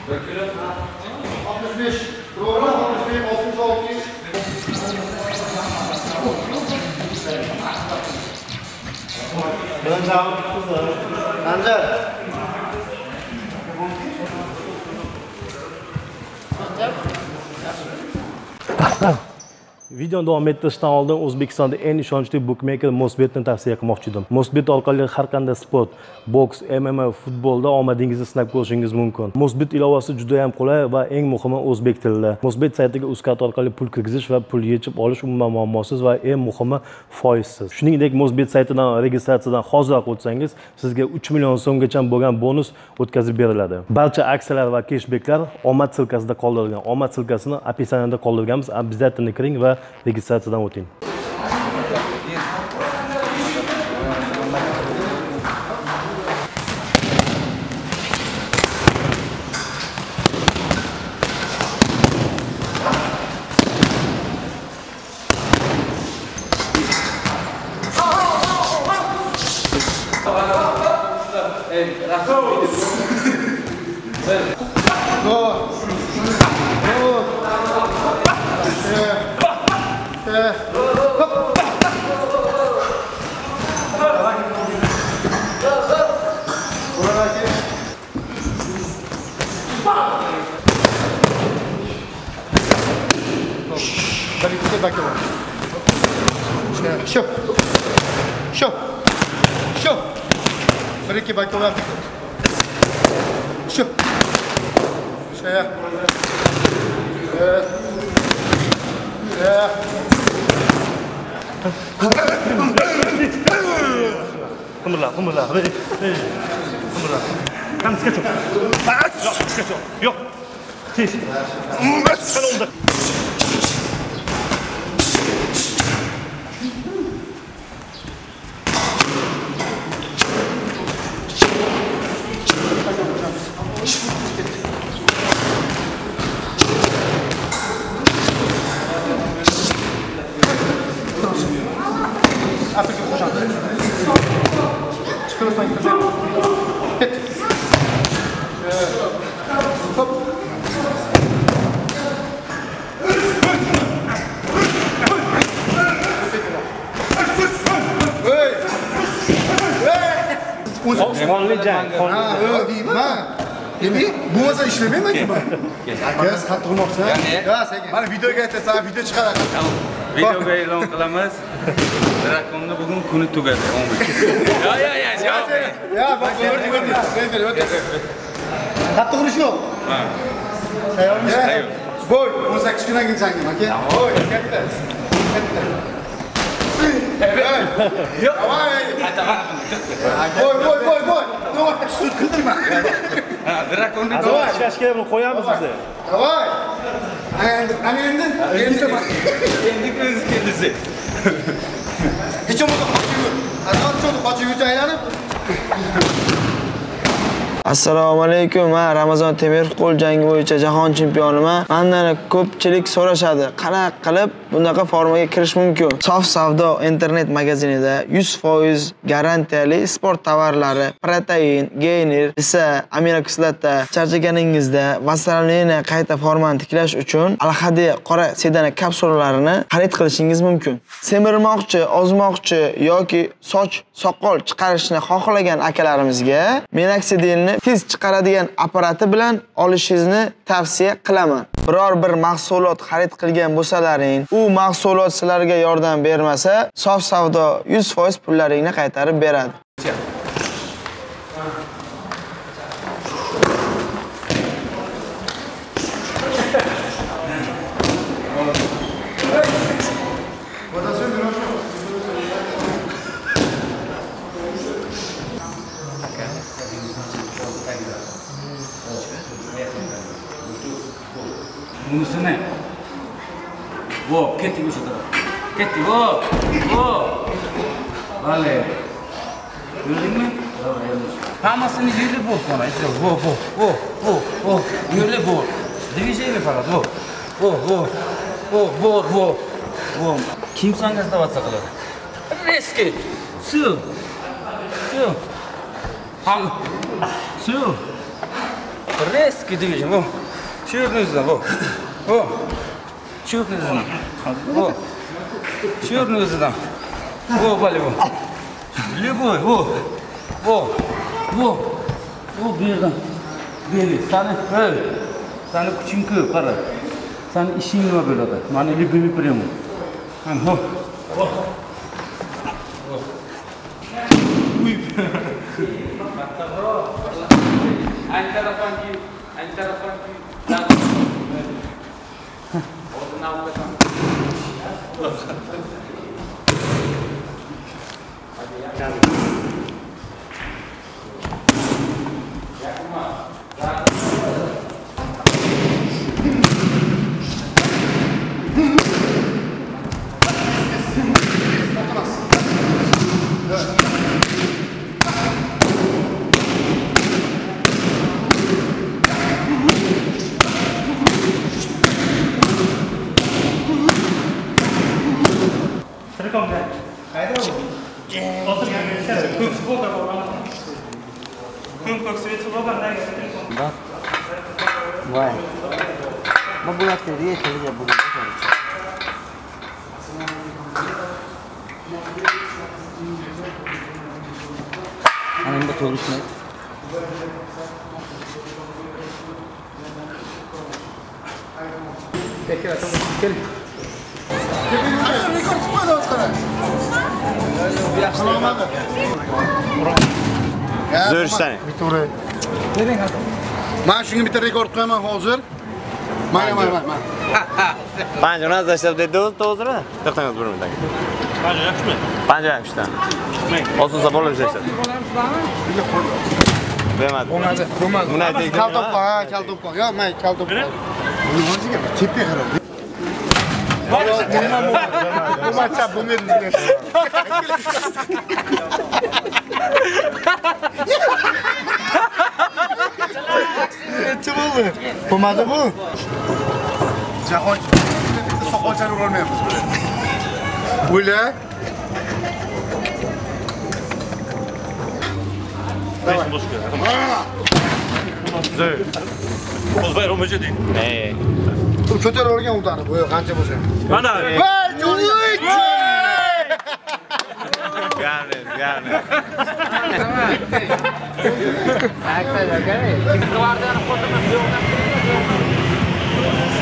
65. Doğru. 65, 66. Ancar. Videoni davom ettirishdan oldin O'zbekistonda eng ishonchli bookmaker Mosbetni tavsiya qilmoqchi edim. Mosbet orqali har qanday sport, boks, MMA, futbolda omadingizni sinab ko'rishingiz mumkin. Mosbet ilovasi juda ham qulay va eng muhimi o'zbek tilida. Mosbet saytiga UzCard orqali pul kirgizish va pul yechib olish umuman muammosiz va eng muhimi foizsiz. Shuningdek, Mosbet saytidan registratsiyadan hoziroq o'tsangiz, sizga 3 million so'mgacha bo'lgan bonus o'tkazib beriladi. Barcha aksiyalar va cashbacklar omad silkasida qoldirilgan. Omad silkasini описаниеda qoldirganmiz. Обязательно kiring va registratsiyadan o'ting. Bir-iki bakolar. Şu. Şeye. Kımırla. Kımırla. Tam sıkı çok. Yok, sıkı çok. Yok. Siz. Sen oldu. Artık koşan. Çıkırırsan kızı. Git. Hop. Qonli jang. Ha, deyman. Demak, bu bo'lsa ishlamayman-ku men. Aka, qattiq urmoqchisan? Ha, sekin. Mana videoga aytasan, video chiqaradi. Videoga e'lon qilamiz. Drakonni bugun kuni tugadi. Ya, bak, ko'rdim. Qattiq urish yo'q. Ha. Tayyormisiz? Boy, 18 kundan keyin jangim, aka. Boy, katta. Yo'q. Boy. Davay, sud qildirma. Ha, drakonni Davay, ishlash kerak, buni qo'yamiz biz. Davay. Ana endi endi o'zi keldi. Hech bo'lmasa qochib yur. Azon qochib yursa aylanib. Assalomu alaykum. Men Ramazon Temirqul jangi bo'yicha jahon chempioniman. Mendan ko'pchilik so'rashadi, qanaqa qilib bunaqa formaga kirish mumkin? Sof savdo internet magazinida 100% garantiyali sport tovarlari, protein, gainer, esa aminokislota charchaganingizda vassaliniya qayta formani tiklash uchun alhadi qora sedana kapsulalarini xarid qilishingiz mumkin. Semirmoqchi, ozmoqchi yoki soch, soqol chiqarishni xohlagan akalarimizga Minoxidilni tez chiqaradigan apparati bilan olishingizni tavsiya qilaman. Biror bir mahsulot xarid qilgan bo'lsalaring, u mahsulot sizlarga yordam bermasa, sof savdo 100% pullaringni qaytarib beradi. Bunusini. Vo, ketdi o'sha taraf. Ketdi, vo. Vale. Ko'rdingmi? Hammasini yerda bo'l qolay. Vo. Yerda bo'l. Движение faqat, vo. Kim senga stavатsa qiladi? Резкий. Все. Резкий движем. Во. Shu yerni o'zidan, vo. Vo. Shu yerni o'zidan. Vo. Shu yerni o'zidan. Vo, bali vo. Любой, vo. Vo. Vo. Vo bu yerdan. Beli, sani kuching ko'p, qara. Sani ishing nima bo'ladi? Mani любимый прием. Mana, ho. Vo. Uy. Antara panji. Vai. Uma boleteria que ele é bonito. Ainda estou lixando. Zo'r ishlang. Men shunga bitta rekord qo'yaman hozir. Mana. Panja ona zashlab dedi, to'g'ri? To'xtangiz bir minutdan. Panja yaxshimi? Panja yaxshi. O'zingizga bo'lib ishlaysiz. Bermadi. Bo'lmadi. Buni ayting. Kalto'pqa. Yo'q, men kalto'pqa. Buni hozirga tepga qarab. Bu matcha bo'lmaydi sizlar. Necha bo'ldi? Bo'lmadi bu. Jahon soqolchani urolmayapmiz biz. O'yla. Besh boshqa. Zo'r. O'zbek ro'macha deydi. Ko'tarib olgan udani, bu qancha bo'lsa. Mana. Voy, Jo'li! Ganes. Guardiano foto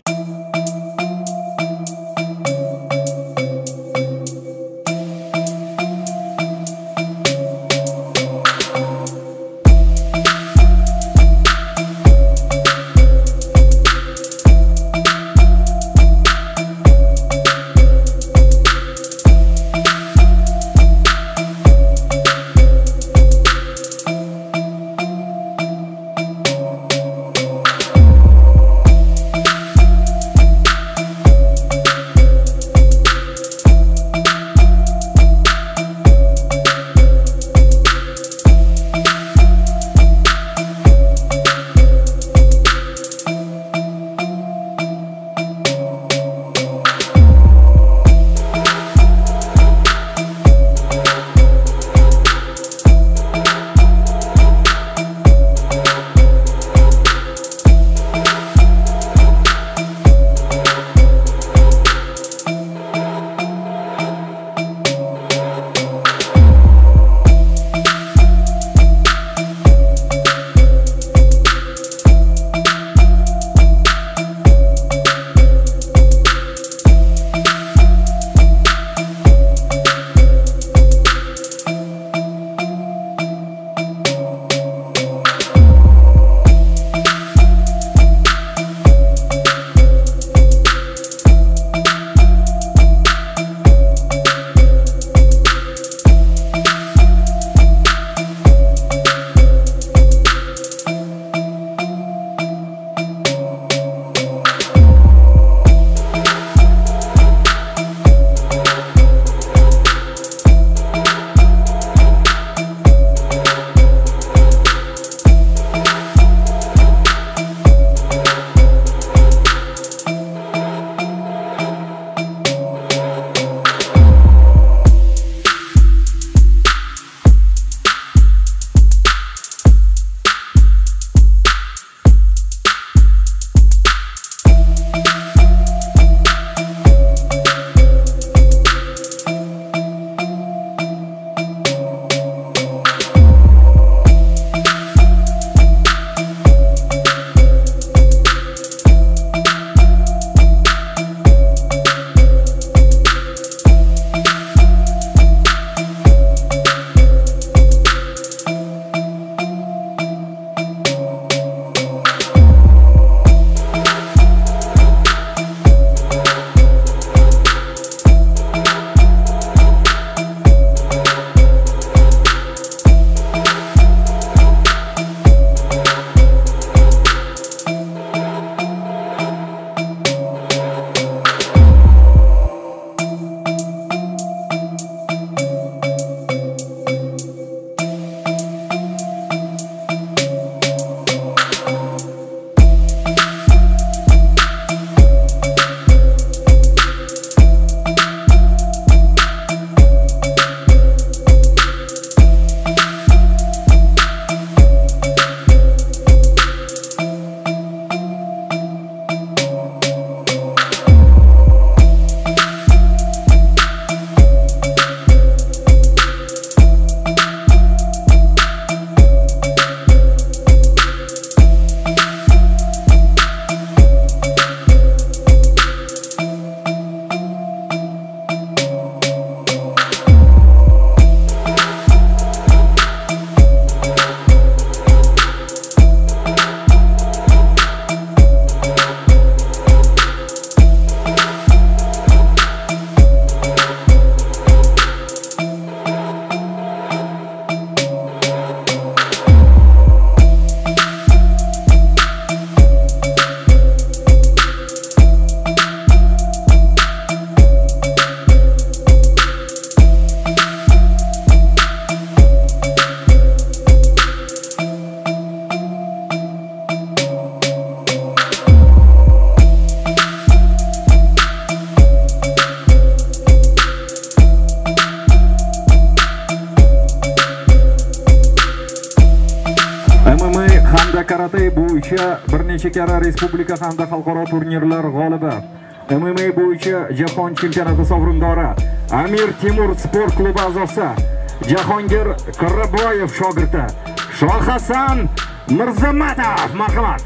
karate bo'yicha bir necha karra respublika hamda xalqaro turnirlar g'olibi, MMA bo'yicha jahon chempionati sovrindori, Amir Temur sport klubi a'zosi, Jahongir Qirraboyev shogirdi Shohhasan Mirzamatov, marhamat.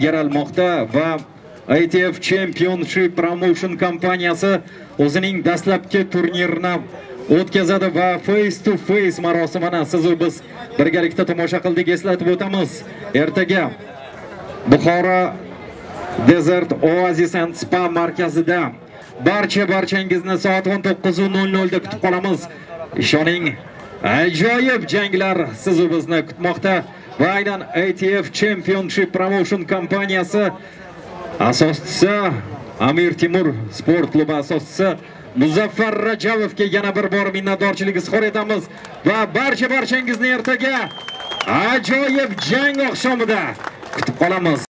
ilgari va ITF Championship Promotion kompaniyasi o'zining dastlabki turnirini o'tkazadi va face to face marosimini siz va biz birgalikda tomosha qildik. Eslatib o'tamiz, ertaga Buxoro Desert Oasis and Spa markazida barchangizni soat 19:00 da kutib qolamiz. Ishoning, ajoyib janglar siz va bizni kutmoqda. Va aynan ITF Championship Promotion kompaniyasi asoschisi Amir Temur sport klubi asoschisi Muzaffar Rajabovga yana bir bor minnatdorchilik izhor etamiz va barchangizni ertaga ajoyib jang oqshomida kutib qolamiz.